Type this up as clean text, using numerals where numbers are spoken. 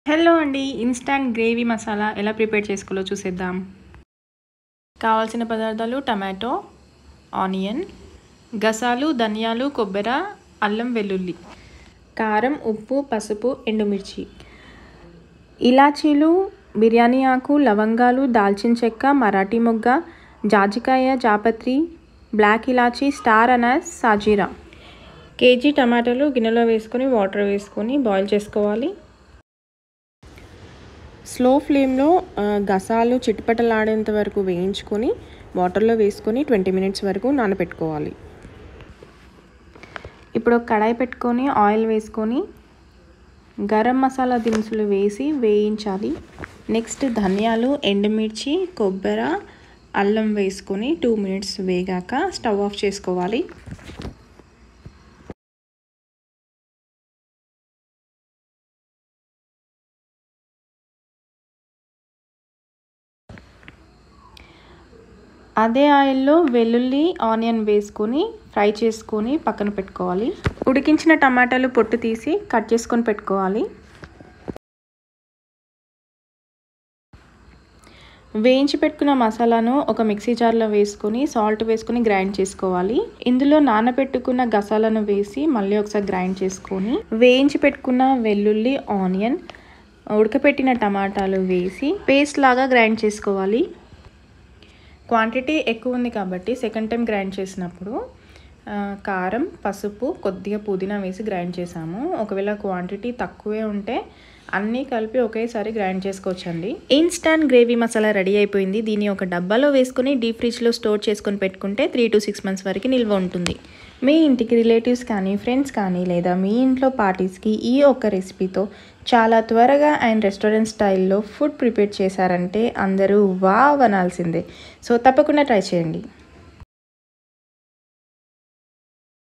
Hello అండి, instant gravy masala ఎలా prepare చేసుకోవాలో చూసేద్దాం. కావాల్సిన పదార్థాలు: టమాటో, ఆనియన్, గసాలు, ధనియాలు, కొబ్బరి, అల్లం వెల్లుల్లి, కారం, ఉప్పు, పసుపు, ఎండుమిర్చి, ఇలాచీలు, బిర్యానీ ఆకు, లవంగాలు, దాల్చిన చెక్క, మరాఠీ మొగ్గ, జాజికాయ, జాపత్రి, బ్లాక్ ఇలాచీ, స్టార్ అనాస్, సాజీరా. కేజీ టమాటాలు గిన్నెలో వేసుకొని వాటర్ వేసుకొని బాయిల్ చేసుకోవాలి. స్లో ఫ్లేమ్లో గసాలు చిటపటలాడేంత వరకు వేయించుకొని వాటర్లో వేసుకొని 20 మినిట్స్ వరకు నానబెట్టుకోవాలి. ఇప్పుడు ఒక కడాయి పెట్టుకొని ఆయిల్ వేసుకొని గరం మసాలా దినుసులు వేసి వేయించాలి. నెక్స్ట్ ధనియాలు, ఎండుమిర్చి, కొబ్బరి, అల్లం వేసుకొని 2 మినిట్స్ వేగాక స్టవ్ ఆఫ్ చేసుకోవాలి. అదే ఆయిల్లో వెల్లుల్లి, ఆనియన్ వేసుకొని ఫ్రై చేసుకొని పక్కన పెట్టుకోవాలి. ఉడికించిన టమాటాలు పొట్టు తీసి కట్ చేసుకొని పెట్టుకోవాలి. వేయించి పెట్టుకున్న మసాలాను ఒక మిక్సీ జార్లో వేసుకొని సాల్ట్ వేసుకొని గ్రైండ్ చేసుకోవాలి. ఇందులో నానబెట్టుకున్న గసాలను వేసి మళ్ళీ ఒకసారి గ్రైండ్ చేసుకొని వేయించి పెట్టుకున్న వెల్లుల్లి, ఆనియన్, ఉడకపెట్టిన టమాటాలు వేసి పేస్ట్ లాగా గ్రైండ్ చేసుకోవాలి. క్వాంటిటీ ఎక్కువ ఉంది కాబట్టి సెకండ్ టైం గ్రైండ్ చేసినప్పుడు కారం, పసుపు, కొద్దిగా పుదీనా వేసి గ్రైండ్ చేసాము. ఒకవేళ క్వాంటిటీ తక్కువే ఉంటే అన్నీ కలిపి ఒకేసారి గ్రైండ్ చేసుకోవచ్చండి. ఇన్స్టాంట్ గ్రేవీ మసాలా రెడీ అయిపోయింది. దీన్ని ఒక డబ్బాలో వేసుకొని డీప్ ఫ్రిడ్జ్లో స్టోర్ చేసుకొని పెట్టుకుంటే 3 to 6 months వరకు నిల్వ ఉంటుంది. మీ ఇంటికి రిలేటివ్స్ కానీ ఫ్రెండ్స్ కానీ లేదా మీ ఇంట్లో పార్టీస్కి ఈ ఒక్క రెసిపీతో చాలా త్వరగా అండ్ రెస్టారెంట్ స్టైల్లో ఫుడ్ ప్రిపేర్ చేశారంటే అందరూ వావ్ అనాల్సిందే. సో తప్పకుండా ట్రై చేయండి.